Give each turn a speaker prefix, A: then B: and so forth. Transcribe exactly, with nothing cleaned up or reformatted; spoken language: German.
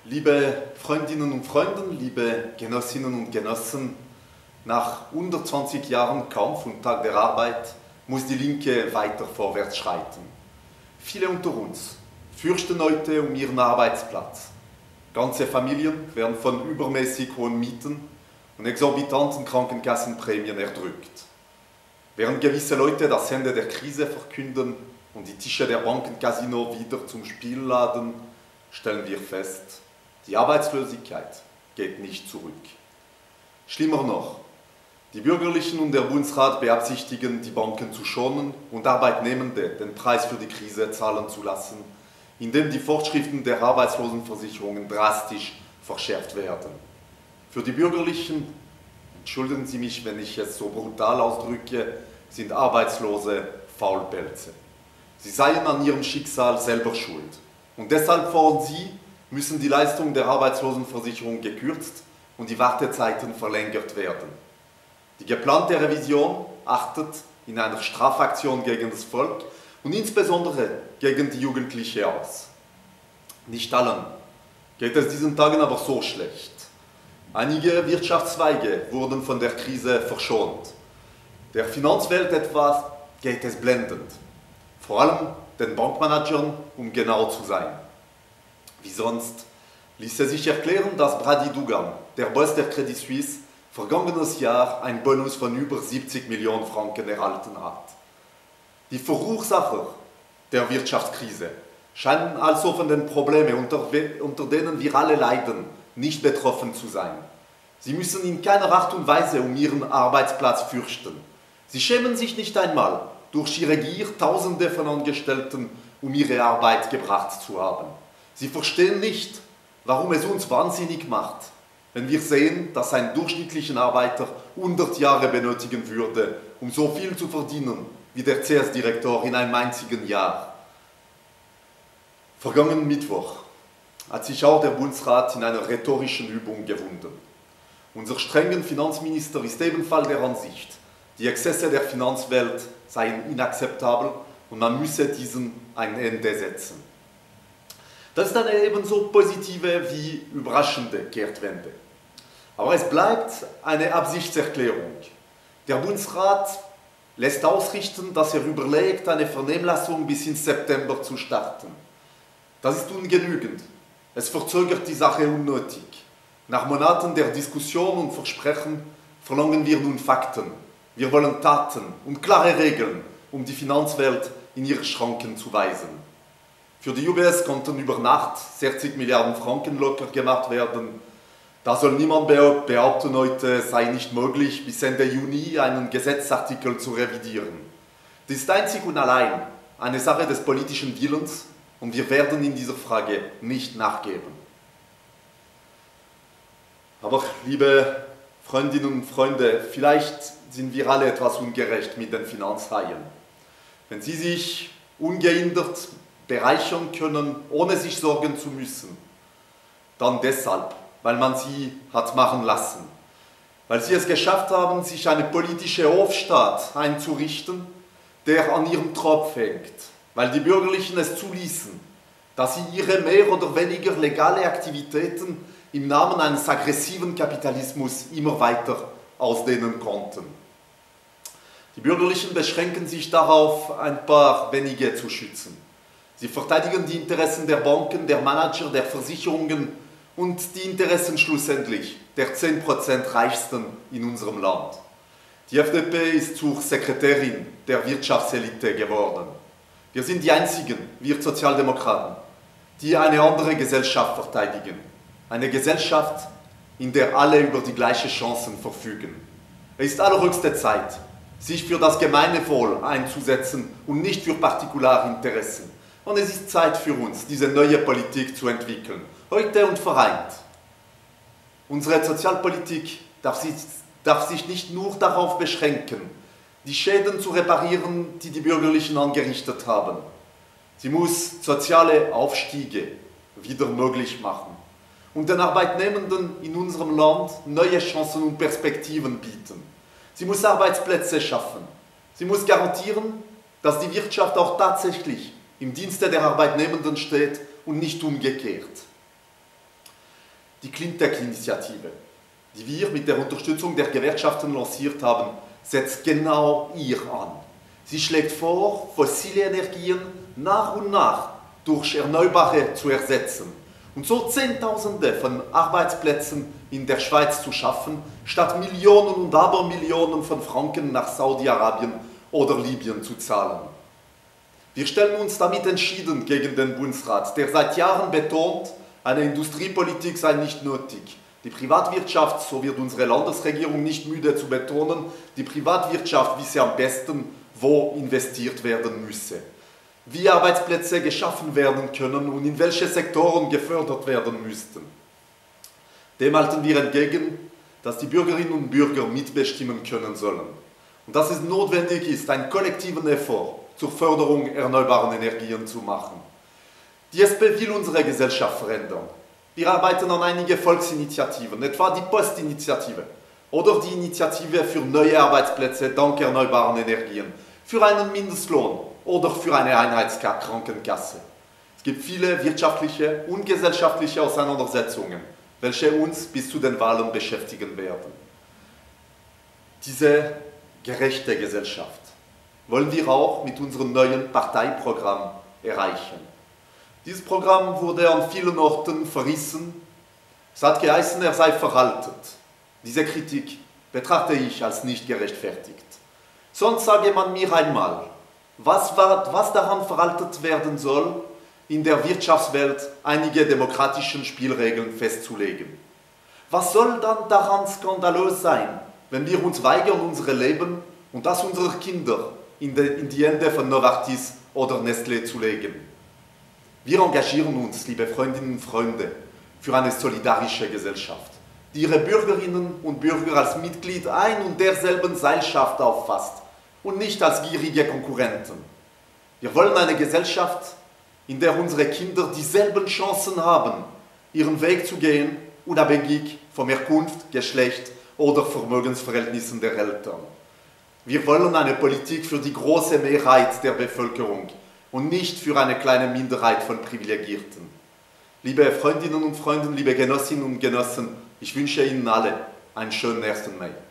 A: Liebe Freundinnen und Freunde, liebe Genossinnen und Genossen, nach hundertzwanzig Jahren Kampf und Tag der Arbeit muss die Linke weiter vorwärts schreiten. Viele unter uns fürchten heute um ihren Arbeitsplatz. Ganze Familien werden von übermäßig hohen Mieten und exorbitanten Krankenkassenprämien erdrückt. Während gewisse Leute das Ende der Krise verkünden und die Tische der Bankencasino wieder zum Spiel laden, stellen wir fest, die Arbeitslosigkeit geht nicht zurück. Schlimmer noch, die Bürgerlichen und der Bundesrat beabsichtigen, die Banken zu schonen und Arbeitnehmende den Preis für die Krise zahlen zu lassen, indem die Vorschriften der Arbeitslosenversicherungen drastisch verschärft werden. Für die Bürgerlichen, entschuldigen Sie mich, wenn ich es so brutal ausdrücke, sind Arbeitslose Faulpelze. Sie seien an ihrem Schicksal selber schuld. Und deshalb fordern sie, müssen die Leistungen der Arbeitslosenversicherung gekürzt und die Wartezeiten verlängert werden. Die geplante Revision achtet in einer Strafaktion gegen das Volk und insbesondere gegen die Jugendlichen aus. Nicht allen geht es diesen Tagen aber so schlecht. Einige Wirtschaftszweige wurden von der Krise verschont. Der Finanzwelt etwas geht es blendend. Vor allem den Bankmanagern, um genau zu sein. Wie sonst ließe sich erklären, dass Brady Dougan, der Boss der Credit Suisse, vergangenes Jahr einen Bonus von über siebzig Millionen Franken erhalten hat. Die Verursacher der Wirtschaftskrise scheinen also von den Problemen, unter, unter denen wir alle leiden, nicht betroffen zu sein. Sie müssen in keiner Art und Weise um ihren Arbeitsplatz fürchten. Sie schämen sich nicht einmal, durch ihre Gier Tausende von Angestellten um ihre Arbeit gebracht zu haben. Sie verstehen nicht, warum es uns wahnsinnig macht, wenn wir sehen, dass ein durchschnittlicher Arbeiter hundert Jahre benötigen würde, um so viel zu verdienen wie der C S-Direktor in einem einzigen Jahr. Vergangenen Mittwoch hat sich auch der Bundesrat in einer rhetorischen Übung gewunden. Unser strenger Finanzminister ist ebenfalls der Ansicht, die Exzesse der Finanzwelt seien inakzeptabel und man müsse diesen ein Ende setzen. Das ist eine ebenso positive wie überraschende Kehrtwende. Aber es bleibt eine Absichtserklärung. Der Bundesrat lässt ausrichten, dass er überlegt, eine Vernehmlassung bis in September zu starten. Das ist ungenügend. Es verzögert die Sache unnötig. Nach Monaten der Diskussion und Versprechen verlangen wir nun Fakten. Wir wollen Taten und klare Regeln, um die Finanzwelt in ihre Schranken zu weisen. Für die U B S konnten über Nacht sechzig Milliarden Franken locker gemacht werden. Da soll niemand behaupten, heute sei nicht möglich, bis Ende Juni einen Gesetzesartikel zu revidieren. Das ist einzig und allein eine Sache des politischen Willens und wir werden in dieser Frage nicht nachgeben. Aber liebe Freundinnen und Freunde, vielleicht sind wir alle etwas ungerecht mit den Finanzhaien. Wenn sie sich ungehindert bereichern können, ohne sich sorgen zu müssen, dann deshalb, weil man sie hat machen lassen. Weil sie es geschafft haben, sich eine politische Hofstaat einzurichten, der an ihrem Tropf hängt. Weil die Bürgerlichen es zuließen, dass sie ihre mehr oder weniger legale Aktivitäten im Namen eines aggressiven Kapitalismus immer weiter ausdehnen konnten. Die Bürgerlichen beschränken sich darauf, ein paar wenige zu schützen. Sie verteidigen die Interessen der Banken, der Manager, der Versicherungen und die Interessen schlussendlich der zehn Prozent Reichsten in unserem Land. Die F D P ist zur Sekretärin der Wirtschaftselite geworden. Wir sind die einzigen, wir Sozialdemokraten, die eine andere Gesellschaft verteidigen. Eine Gesellschaft, in der alle über die gleichen Chancen verfügen. Es ist allerhöchste Zeit, sich für das gemeine Wohl einzusetzen und nicht für Partikularinteressen. Und es ist Zeit für uns, diese neue Politik zu entwickeln, heute und vereint. Unsere Sozialpolitik darf sich, darf sich nicht nur darauf beschränken, die Schäden zu reparieren, die die Bürgerlichen angerichtet haben. Sie muss soziale Aufstiege wieder möglich machen und den Arbeitnehmenden in unserem Land neue Chancen und Perspektiven bieten. Sie muss Arbeitsplätze schaffen. Sie muss garantieren, dass die Wirtschaft auch tatsächlich im Dienste der Arbeitnehmenden steht und nicht umgekehrt. Die Cleantech-Initiative, die wir mit der Unterstützung der Gewerkschaften lanciert haben, setzt genau hier an. Sie schlägt vor, fossile Energien nach und nach durch Erneuerbare zu ersetzen und so Zehntausende von Arbeitsplätzen in der Schweiz zu schaffen, statt Millionen und Abermillionen von Franken nach Saudi-Arabien oder Libyen zu zahlen. Wir stellen uns damit entschieden gegen den Bundesrat, der seit Jahren betont, eine Industriepolitik sei nicht nötig. Die Privatwirtschaft, so wird unsere Landesregierung nicht müde zu betonen, die Privatwirtschaft wisse am besten, wo investiert werden müsse, wie Arbeitsplätze geschaffen werden können und in welche Sektoren gefördert werden müssten. Dem halten wir entgegen, dass die Bürgerinnen und Bürger mitbestimmen können sollen und dass es notwendig ist, einen kollektiven Effort zur Förderung erneuerbarer Energien zu machen. Die S P will unsere Gesellschaft verändern. Wir arbeiten an einigen Volksinitiativen, etwa die Postinitiative oder die Initiative für neue Arbeitsplätze dank erneuerbaren Energien, für einen Mindestlohn oder für eine Einheitskrankenkasse. Es gibt viele wirtschaftliche und gesellschaftliche Auseinandersetzungen, welche uns bis zu den Wahlen beschäftigen werden. Diese gerechte Gesellschaft wollen wir auch mit unserem neuen Parteiprogramm erreichen. Dieses Programm wurde an vielen Orten verrissen. Es hat geheißen, er sei veraltet. Diese Kritik betrachte ich als nicht gerechtfertigt. Sonst sage man mir einmal, was, war, was daran veraltet werden soll, in der Wirtschaftswelt einige demokratische Spielregeln festzulegen. Was soll dann daran skandalös sein, wenn wir uns weigern, unsere Leben und das unserer Kinder in die, in die Hände von Novartis oder Nestlé zu legen? Wir engagieren uns, liebe Freundinnen und Freunde, für eine solidarische Gesellschaft, die ihre Bürgerinnen und Bürger als Mitglied ein und derselben Seilschaft auffasst und nicht als gierige Konkurrenten. Wir wollen eine Gesellschaft, in der unsere Kinder dieselben Chancen haben, ihren Weg zu gehen, unabhängig von Herkunft, Geschlecht oder Vermögensverhältnissen der Eltern. Wir wollen eine Politik für die große Mehrheit der Bevölkerung und nicht für eine kleine Minderheit von Privilegierten. Liebe Freundinnen und Freunde, liebe Genossinnen und Genossen, ich wünsche Ihnen alle einen schönen ersten Mai.